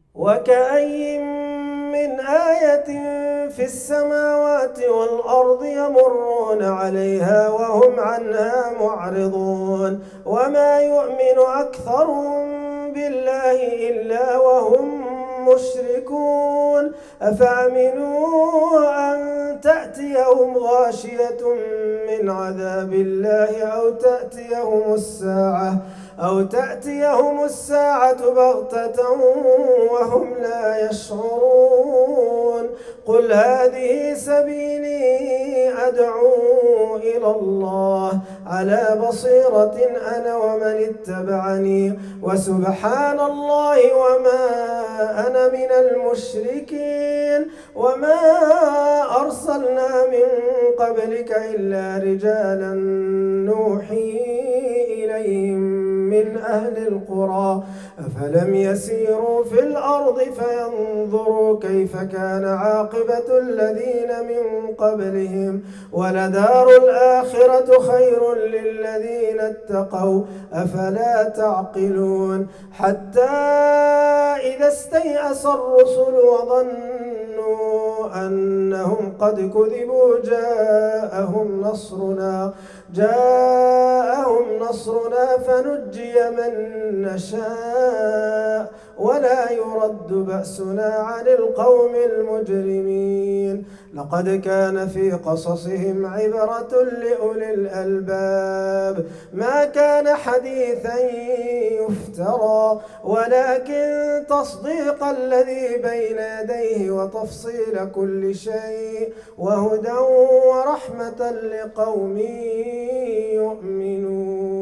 وكأين من آية في السماوات والأرض يمرون عليها وهم عنها معرضون وما يؤمن أكثرهم بالله إلا وهم مشركون أفأمنوا أن تأتيهم غاشية من عذاب الله أو تأتيهم الساعة بغتة وهم لا يشعرون قل هذه سبيلي أدعو إلى الله على بصيرة أنا ومن اتبعني وسبحان الله وما أنا من المشركين وما أرسلنا من قبلك إلا رجالا نوحي إليهم من أهل القرى أفلم يسيروا في الأرض فينظروا كيف كان عاقبة الذين من قبلهم ولدار الآخرة خير للذين اتقوا أفلا تعقلون حتى إذا استيأس الرسل وظنوا أنهم قد كذبوا جاءهم نصرنا فنجي من نشاء ولا يرد بأسنا عن القوم المجرمين لقد كان في قصصهم عبرة لأولي الألباب ما كان حديثا يفترى ولكن تصديق الذي بين يديه وتفصيل كل شيء وهدى ورحمة لقوم يؤمنون.